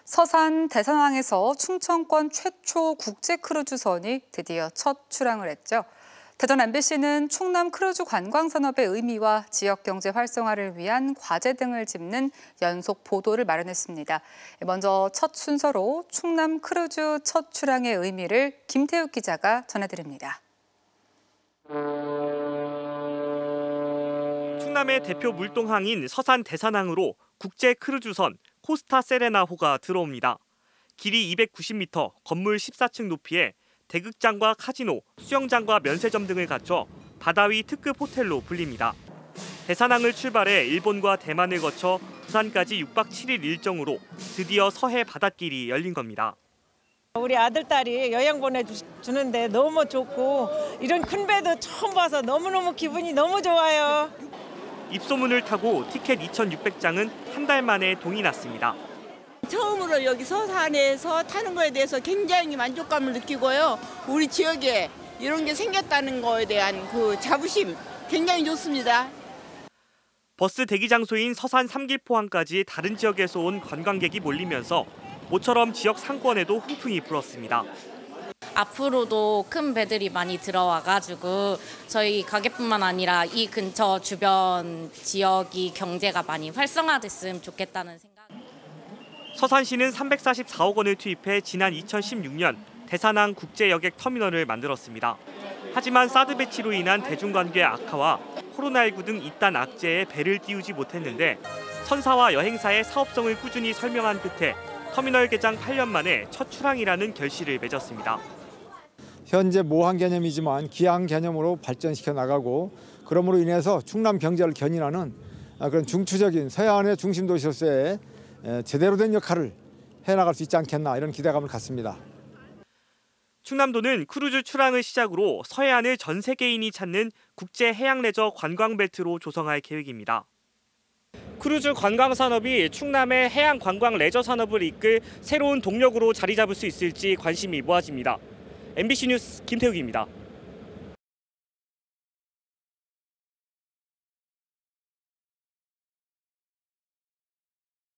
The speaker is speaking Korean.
서산 대산항에서 충청권 최초 국제 크루즈선이 드디어 첫 출항을 했죠. 대전 MBC는 충남 크루즈 관광 산업의 의미와 지역 경제 활성화를 위한 과제 등을 짚는 연속 보도를 마련했습니다. 먼저 첫 순서로 충남 크루즈 첫 출항의 의미를 김태욱 기자가 전해드립니다. 충남의 대표 물동항인 서산 대산항으로 국제 크루즈선 코스타 세레나호가 들어옵니다. 길이 290m, 건물 14층 높이에 대극장과 카지노, 수영장과 면세점 등을 갖춰 바다 위 특급 호텔로 불립니다. 대산항을 출발해 일본과 대만을 거쳐 부산까지 6박 7일 일정으로 드디어 서해 바닷길이 열린 겁니다. 우리 아들, 딸이 여행 보내주는데 너무 좋고 이런 큰 배도 처음 봐서 너무너무 기분이 너무 좋아요. 입소문을 타고 티켓 2,600장은 한 달 만에 동이 났습니다. 처음으로 여기 서산에서 타는 거에 대해서 굉장히 만족감을 느끼고요. 우리 지역에 이런 게 생겼다는 거에 대한 그 자부심 굉장히 좋습니다. 버스 대기 장소인 서산 삼길포항까지 다른 지역에서 온 관광객이 몰리면서 모처럼 지역 상권에도 훈풍이 불었습니다. 앞으로도 큰 배들이 많이 들어와가지고 저희 가게뿐만 아니라 이 근처 주변 지역이 경제가 많이 활성화됐으면 좋겠다는 생각. 서산시는 344억 원을 투입해 지난 2016년 대산항 국제여객 터미널을 만들었습니다. 하지만 사드 배치로 인한 대중관계 악화와 코로나19 등 잇따른 악재에 배를 띄우지 못했는데 선사와 여행사의 사업성을 꾸준히 설명한 끝에 터미널 개장 8년 만에 첫 출항이라는 결실을 맺었습니다. 현재 모항 개념이지만 기항 개념으로 발전시켜 나가고 그러므로 인해서 충남 경제를 견인하는 그런 중추적인 서해안의 중심 도시로서의 제대로 된 역할을 해나갈 수 있지 않겠나 이런 기대감을 갖습니다. 충남도는 크루즈 출항을 시작으로 서해안을 전 세계인이 찾는 국제 해양 레저 관광 벨트로 조성할 계획입니다. 크루즈 관광 산업이 충남의 해양 관광 레저 산업을 이끌 새로운 동력으로 자리 잡을 수 있을지 관심이 모아집니다. MBC 뉴스 김태욱입니다.